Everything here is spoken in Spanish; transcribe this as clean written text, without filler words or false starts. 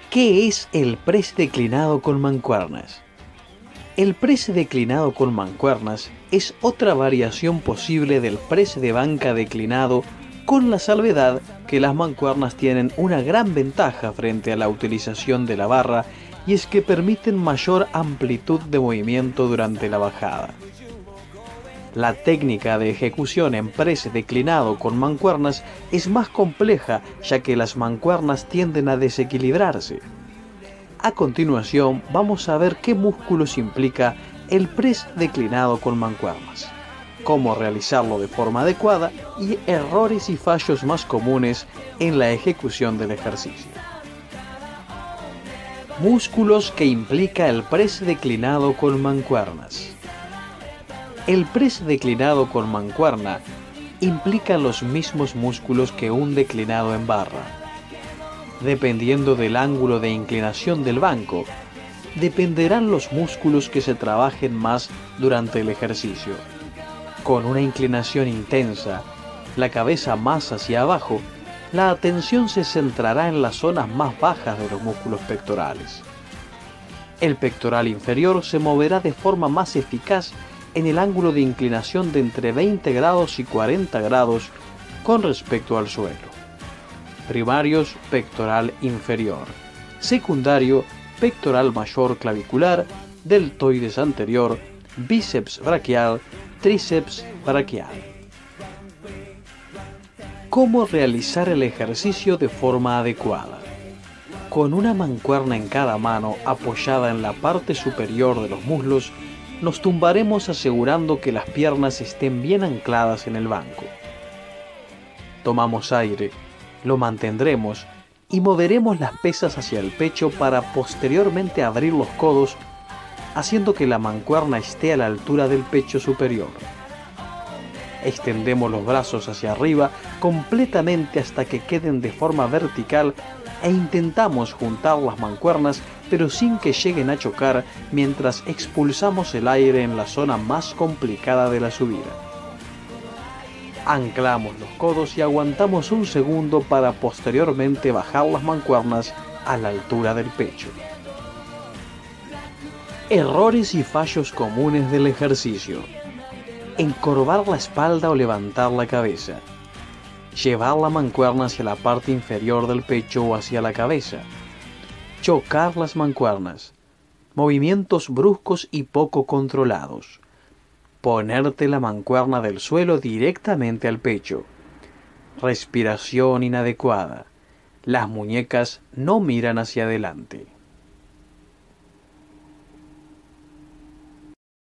¿Qué es el press declinado con mancuernas? El press declinado con mancuernas es otra variación posible del press de banca declinado, con la salvedad que las mancuernas tienen una gran ventaja frente a la utilización de la barra, y es que permiten mayor amplitud de movimiento durante la bajada. La técnica de ejecución en press declinado con mancuernas es más compleja, ya que las mancuernas tienden a desequilibrarse. A continuación vamos a ver qué músculos implica el press declinado con mancuernas, cómo realizarlo de forma adecuada y errores y fallos más comunes en la ejecución del ejercicio. Músculos que implica el press declinado con mancuernas. El press declinado con mancuerna implica los mismos músculos que un declinado en barra. Dependiendo del ángulo de inclinación del banco, dependerán los músculos que se trabajen más durante el ejercicio. Con una inclinación intensa, la cabeza más hacia abajo, la atención se centrará en las zonas más bajas de los músculos pectorales. El pectoral inferior se moverá de forma más eficaz en el ángulo de inclinación de entre 20 grados y 40 grados con respecto al suelo. Primarios, pectoral inferior. Secundario, pectoral mayor clavicular, deltoides anterior, bíceps braquial, tríceps braquial. ¿Cómo realizar el ejercicio de forma adecuada? Con una mancuerna en cada mano apoyada en la parte superior de los muslos, nos tumbaremos asegurando que las piernas estén bien ancladas en el banco. Tomamos aire, lo mantendremos y moveremos las pesas hacia el pecho para posteriormente abrir los codos, haciendo que la mancuerna esté a la altura del pecho superior. Extendemos los brazos hacia arriba completamente hasta que queden de forma vertical e intentamos juntar las mancuernas pero sin que lleguen a chocar mientras expulsamos el aire en la zona más complicada de la subida. Anclamos los codos y aguantamos un segundo para posteriormente bajar las mancuernas a la altura del pecho. Errores y fallos comunes del ejercicio. Encorvar la espalda o levantar la cabeza. Llevar la mancuerna hacia la parte inferior del pecho o hacia la cabeza. Chocar las mancuernas. Movimientos bruscos y poco controlados. Ponerte la mancuerna del suelo directamente al pecho. Respiración inadecuada. Las muñecas no miran hacia adelante.